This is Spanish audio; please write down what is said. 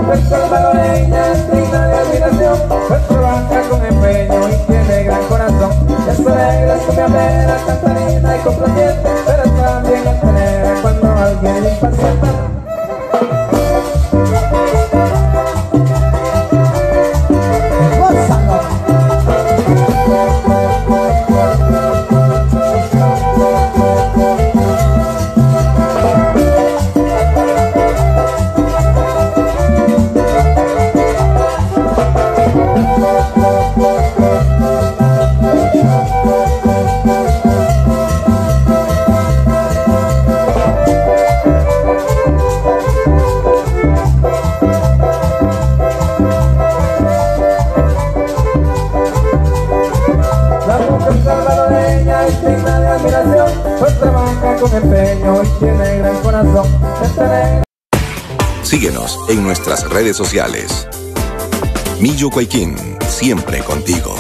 mujer salvadoreña es digna de admiración, pues trabaja con empeño y tiene gran corazón. Es alegre, es cumbiambera, cantarina y complaciente, pero también altanera cuando alguien le impacienta. Salvadoreña es digna de admiración, pues trabaja con empeño y tiene gran corazón. Síguenos en nuestras redes sociales. Millo Cuayquín, siempre contigo.